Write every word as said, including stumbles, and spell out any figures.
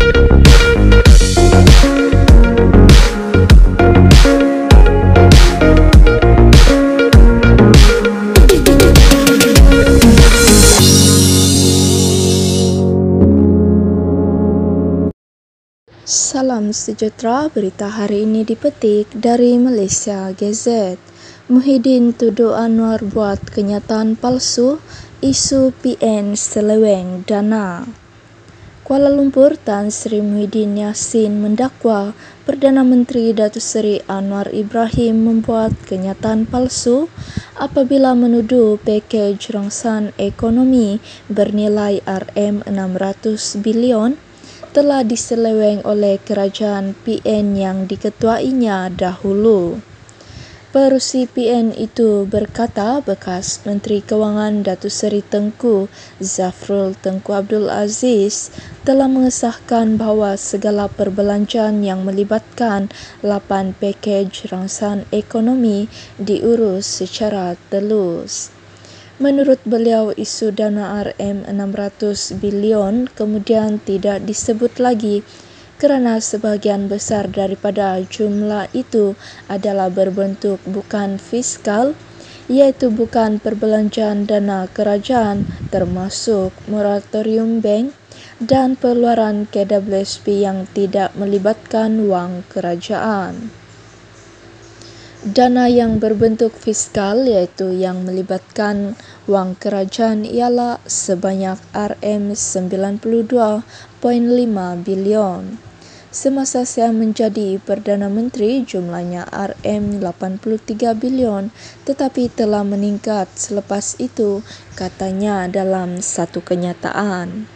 Salam sejahtera, berita hari ini dipetik dari Malaysia Gazette. Muhyiddin tuduh Anwar buat kenyataan palsu, isu P N seleweng dana. Kuala Lumpur, Tan Sri Muhyiddin Yassin mendakwa Perdana Menteri Datuk Seri Anwar Ibrahim membuat kenyataan palsu apabila menuduh pakej rangsan ekonomi bernilai R M enam ratus bilion telah diseleweng oleh kerajaan P N yang diketuainya dahulu. Perusi P N itu berkata bekas Menteri Kewangan Datuk Seri Tengku Zafrul Tengku Abdul Aziz telah mengesahkan bahawa segala perbelanjaan yang melibatkan lapan pakej rangsan ekonomi diurus secara telus. Menurut beliau, isu dana R M enam ratus bilion kemudian tidak disebut lagi kerana sebahagian besar daripada jumlah itu adalah berbentuk bukan fiskal, iaitu bukan perbelanjaan dana kerajaan termasuk moratorium bank dan pengeluaran K W S P yang tidak melibatkan wang kerajaan. Dana yang berbentuk fiskal iaitu yang melibatkan wang kerajaan ialah sebanyak R M sembilan puluh dua perpuluhan lima bilion. Semasa saya menjadi Perdana Menteri, jumlahnya R M lapan puluh tiga bilion tetapi telah meningkat selepas itu, katanya dalam satu kenyataan.